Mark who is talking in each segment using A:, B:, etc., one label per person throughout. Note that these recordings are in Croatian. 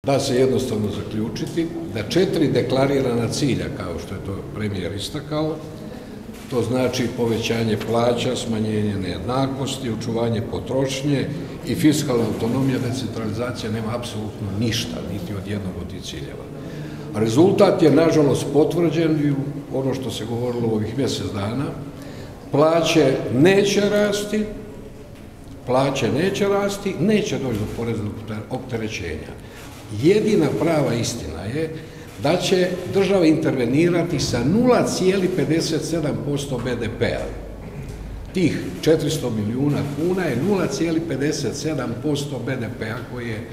A: Da se jednostavno zaključiti da 4 deklarirana cilja, kao što je to premijer istakao, to znači povećanje plaća, smanjenje nejednakosti, očuvanje potrošnje i fiskalna autonomija, decentralizacija, nema apsolutno ništa, niti od jednog od tih ciljeva. Rezultat je, nažalost, potvrđen i ono što se govorilo u ovih mjesec dana, plaće neće rasti, neće doći do poreznog opterećenja. Jedina prava istina je da će država intervenirati sa 0,57% BDP-a. Tih 400 milijuna kuna je 0,57% BDP-a koji je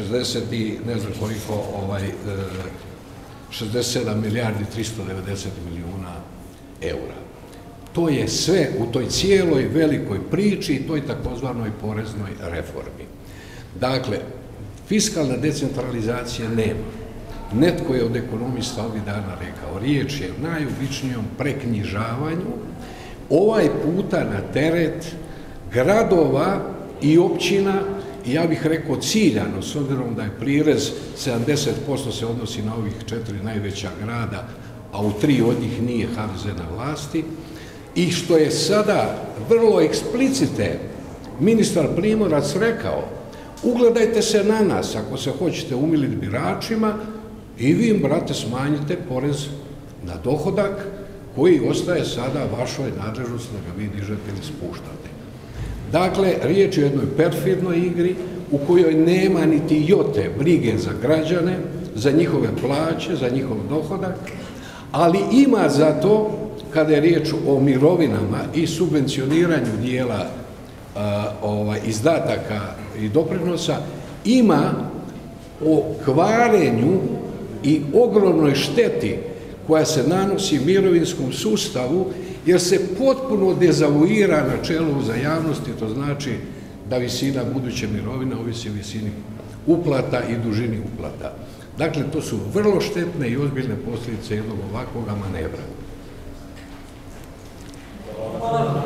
A: 67 milijardi 390 milijuna eura. To je sve u toj cijeloj velikoj priči i toj takozvanoj poreznoj reformi. Dakle, fiskalna decentralizacija nema. Netko je od ekonomista ovih dana rekao, riječ je o najobičnijom preknjižavanju, ovaj puta na teret gradova i općina, i ja bih rekao ciljano, s obzirom da je prirez 70% se odnosi na ovih 4 najveća grada, a u 3 od njih nije HDZ na vlasti, i što je sada vrlo eksplicite ministar Primorac rekao, ugledajte se na nas, ako se hoćete umiliti biračima, i vi im, brate, smanjite porez na dohodak koji ostaje sada vašoj nadležnosti da ga vi dižete ili spuštate. Dakle, riječ je o jednoj perfidnoj igri u kojoj nema niti jote brige za građane, za njihove plaće, za njihov dohodak, ali ima zato, kada je riječ o mirovinama i subvencioniranju dijela izdataka i doprinosa, ima o kvarenju i ogromnoj šteti koja se nanosi mirovinskom sustavu, jer se potpuno dezavuira načelo uzajamnosti, to znači da visina buduće mirovine ovisi o visini uplata i dužini uplata. Dakle, to su vrlo štetne i ozbiljne posljedice jednog ovakvog manevra.